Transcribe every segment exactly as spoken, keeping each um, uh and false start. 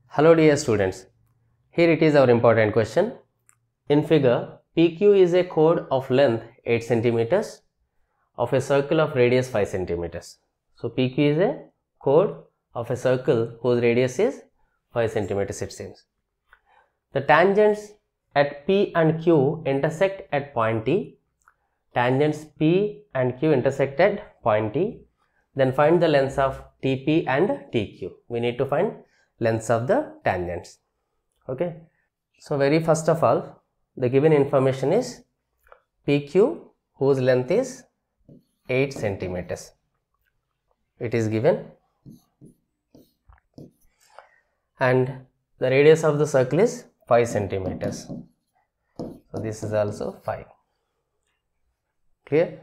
Hello dear students, here it is our important question. In figure, P Q is a chord of length eight centimeters of a circle of radius five centimeters. So P Q is a chord of a circle whose radius is five centimeters it seems. The tangents at P and Q intersect at point T. Tangents P and Q intersect at point T. Then find the lengths of T P and T Q. We need to find lengths of the tangents. Okay. So very first of all, the given information is P Q whose length is eight centimeters. It is given, and the radius of the circle is five centimeters. So this is also five. Clear?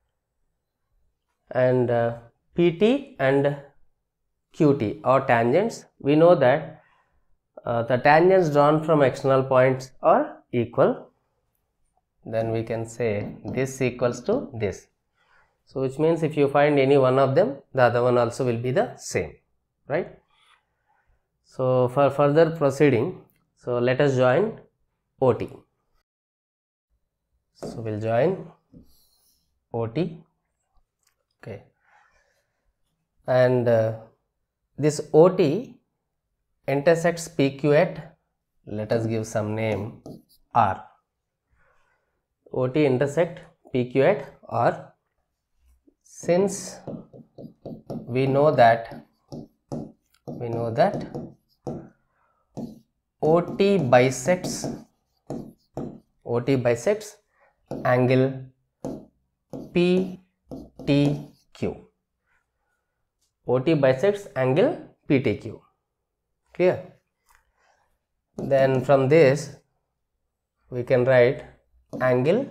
And uh, P T and Q T or tangents, we know that uh, the tangents drawn from external points are equal. Then we can say this equals to this. So which means if you find any one of them, the other one also will be the same, right? So for further proceeding, so let us join O T. So we'll join O T. Okay. And uh, this O T intersects P Q at, let us give some name, R. O T intersect P Q at R. Since we know that, we know that O T bisects, O T bisects angle P T Q. O T bisects angle P T Q. Clear? Then from this we can write angle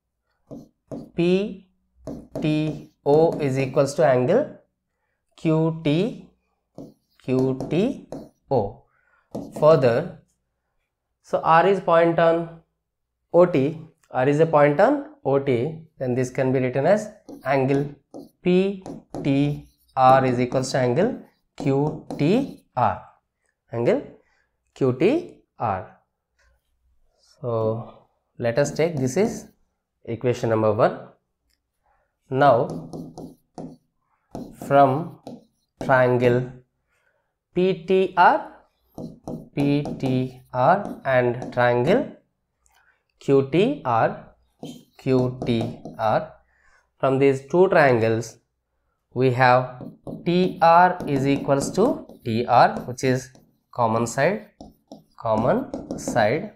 P T O is equals to angle Q T Q T O. Further, so R is point on O T, R is a point on O T, then this can be written as angle P T R is equals to angle Q T R, angle Q T R. So let us take, this is equation number one. Now from triangle P T R, P T R and triangle Q T R, Q T R, from these two triangles we have T R is equals to T R, which is common side, common side.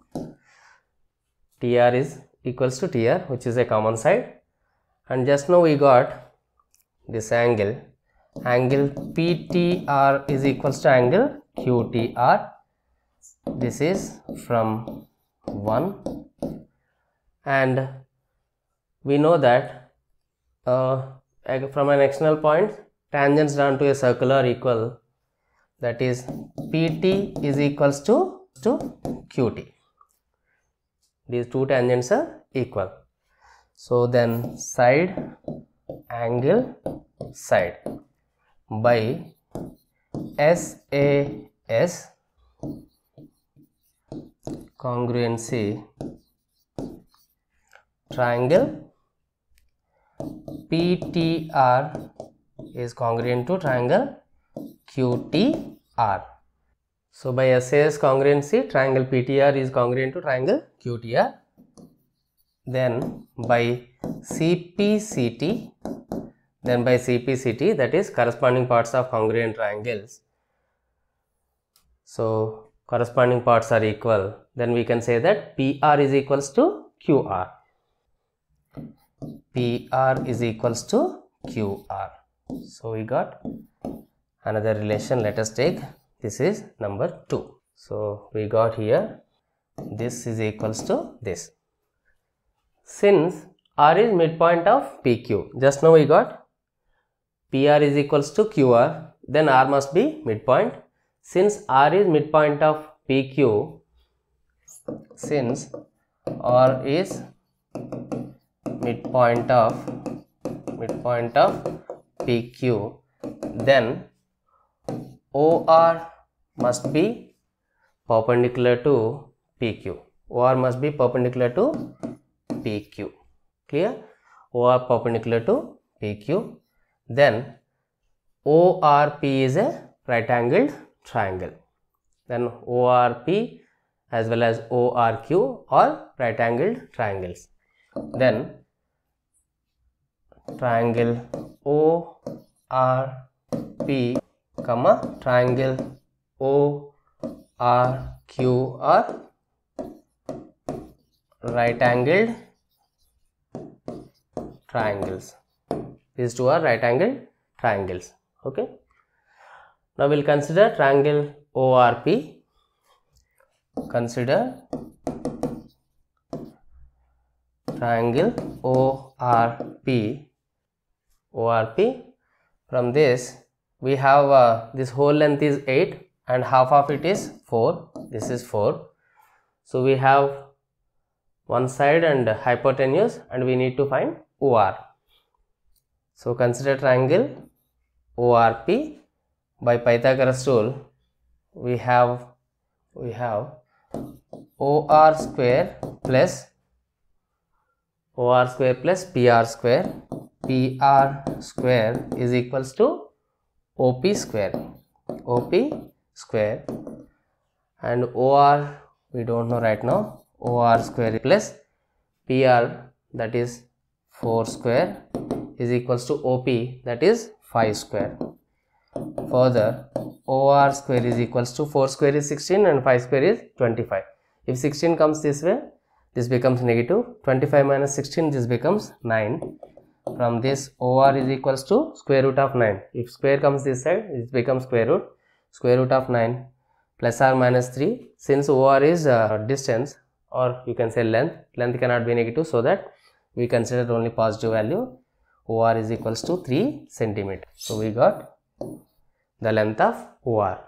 T R is equals to T R, which is a common side. And just now we got this angle, angle P T R is equals to angle Q T R. This is from one, and we know that uh, from an external point, tangents drawn to a circle are equal, that is P T is equals to, to Q T. These two tangents are equal. So then side angle side by S A S congruency triangle P T R is congruent to triangle Q T R. So by S A S congruency, triangle P T R is congruent to triangle Q T R. Then by C P C T, then by C P C T, that is corresponding parts of congruent triangles. So corresponding parts are equal. Then we can say that P R is equals to Q R. P R is equals to Q R. So we got another relation. Let us take, this is number two. So we got here, this is equals to this. Since R is midpoint of P Q, just now we got P R is equals to Q R, then R must be midpoint. Since R is midpoint of P Q, since R is midpoint of midpoint of P Q, then O R must be perpendicular to P Q. O R must be perpendicular to P Q. Clear? O R perpendicular to P Q. Then O R P is a right angled triangle. Then O R P as well as O R Q are right angled triangles. Then triangle O R P comma triangle O R Q are right angled triangles. These two are right angled triangles. Okay. Now we'll consider triangle O R P. Consider triangle O R P. O R P. From this we have uh, this whole length is eight and half of it is four. This is four. So we have one side and hypotenuse, and we need to find O R. So consider triangle O R P. By Pythagoras rule, we have we have O R square plus O R square plus P R square. P R square is equals to O P square. O P square, and O R we don't know right now. O R square plus P R, that is four square, is equals to O P, that is five square. Further, O R square is equals to four square is sixteen and five square is twenty-five. If sixteen comes this way, this becomes negative. twenty-five minus sixteen, this becomes nine. From this, O R is equals to square root of nine. If square comes this side, it becomes square root. Square root of nine plus or minus three. Since O R is uh, distance, or you can say length, length cannot be negative, so that we consider only positive value. O R is equals to three centimeters. So we got the length of O R.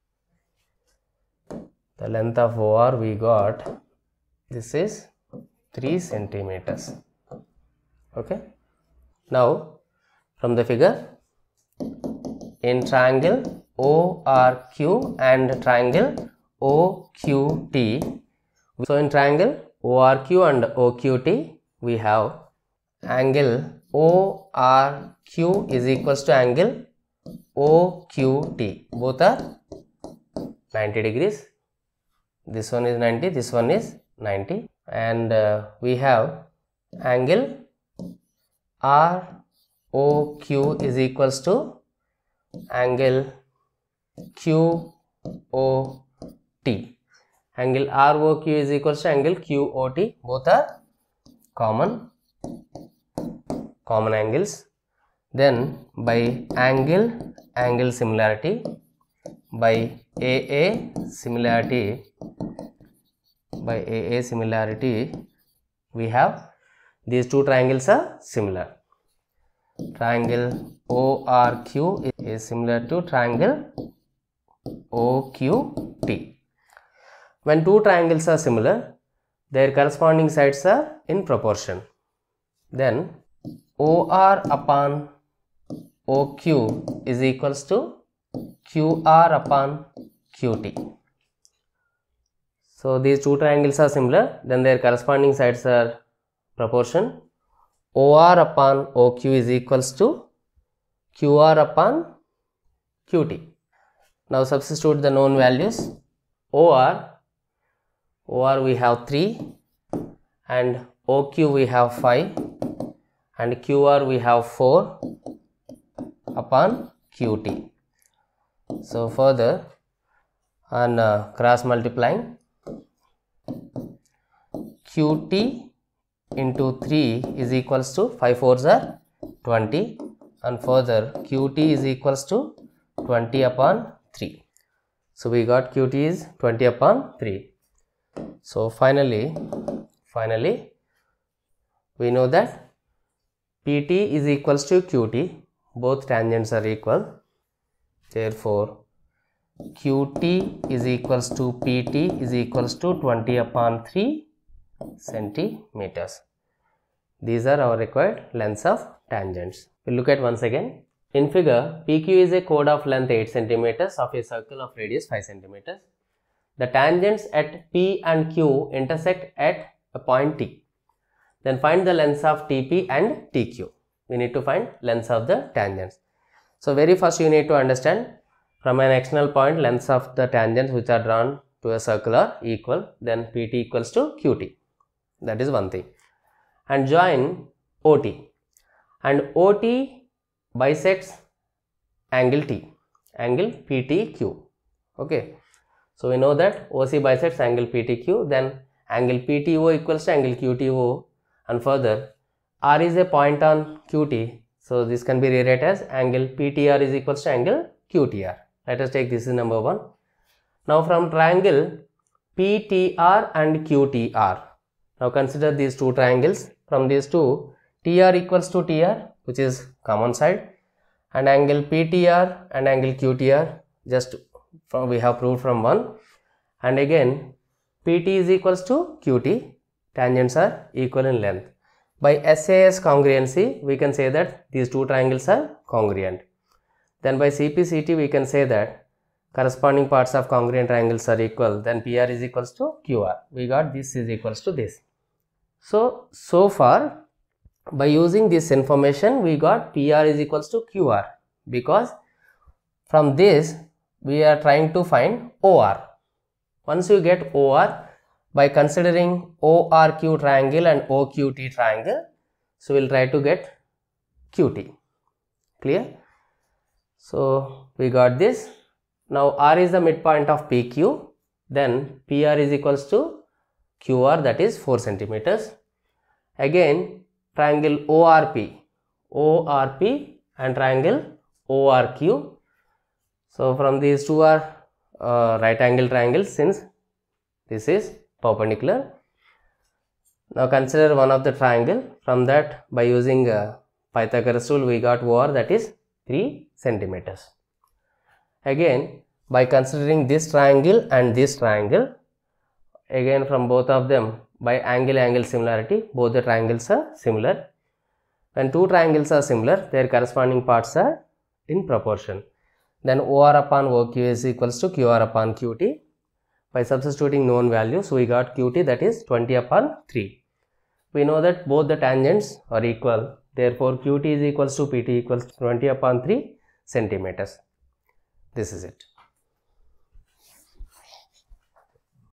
The length of O R we got, this is three centimeters. Okay. Now from the figure, in triangle O R Q and triangle O Q T, so in triangle O R Q and O Q T, we have angle O R Q is equals to angle O Q T. Both are ninety degrees. This one is ninety, this one is ninety, and uh, we have angle R O Q is equals to angle Q O T. Angle R O Q is equals to angle Q O T. Both are common common angles. Then by angle angle similarity, by A A similarity, by A A similarity, we have these two triangles are similar. Triangle O R Q is similar to triangle O Q T. When two triangles are similar, their corresponding sides are in proportion. Then O R upon O Q is equals to Q R upon Q T. So these two triangles are similar, then their corresponding sides are proportion. O R upon O Q is equals to Q R upon Q T. Now substitute the known values. O R, O R we have three, and O Q we have five, and Q R we have four upon Q T. So further, on uh, cross multiplying, Q T into three is equals to five fours are twenty, and further Q T is equals to twenty upon three. So we got Q T is twenty upon three. So finally, finally we know that P T is equals to Q T. Both tangents are equal. Therefore, Q T is equals to P T is equals to twenty upon three centimeters. These are our required lengths of tangents. We'll look at once again. In figure, P Q is a chord of length eight centimeters of a circle of radius five centimeters. The tangents at P and Q intersect at a point T. Then find the lengths of T P and T Q. We need to find lengths of the tangents. So very first you need to understand, from an external point, lengths of the tangents which are drawn to a circle are equal. Then P T equals to Q T. That is one thing. And join O T. And O T bisects angle T, angle P T Q. Okay. So we know that O C bisects angle P T Q, then angle P T O equals to angle Q T O, and further R is a point on Q T. So this can be rewritten as angle P T R is equals to angle Q T R. Let us take this is number one. Now from triangle P T R and Q T R. Now consider these two triangles. From these two, T R equals to T R, which is common side, and angle P T R and angle Q T R just from we have proved from one, and again P T is equals to Q T. Tangents are equal in length. By S A S congruency, we can say that these two triangles are congruent. Then by C P C T, we can say that corresponding parts of congruent triangles are equal. Then P R is equals to Q R. We got this is equals to this. So, so far by using this information, we got P R is equals to Q R, because from this we are trying to find O R. Once you get O R, by considering O R Q triangle and O Q T triangle, so we will try to get Q T. Clear? So we got this. Now R is the midpoint of P Q, then P R is equals to Q R, that is four centimeters. Again triangle O R P, O R P and triangle O R Q. So from these two are uh, right angle triangles, since this is perpendicular. Now consider one of the triangle. From that, by using uh, Pythagoras rule, we got O R, that is three centimeters. Again by considering this triangle and this triangle, again from both of them, by angle angle similarity, both the triangles are similar. When two triangles are similar, their corresponding parts are in proportion. Then O R upon O Q is equals to Q R upon Q T. By substituting known values, we got Q T, that is twenty upon three. We know that both the tangents are equal. Therefore Q T is equals to P T equals to twenty upon three centimeters. This is it.